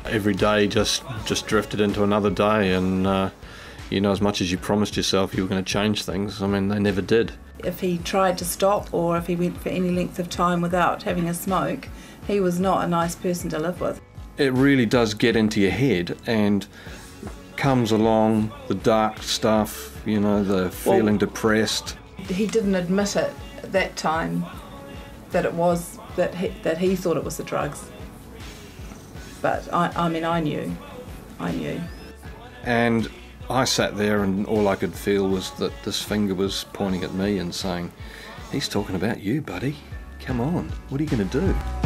Every day just drifted into another day, and you know, as much as you promised yourself you were going to change things, I mean, they never did. If he tried to stop or if he went for any length of time without having a smoke, he was not a nice person to live with. It really does get into your head, and comes along the dark stuff, you know, the feeling depressed. He didn't admit it at that time that it was that he thought it was the drugs. But I mean, I knew. And I sat there and all I could feel was that this finger was pointing at me and saying, "He's talking about you, buddy. Come on, what are you going to do?"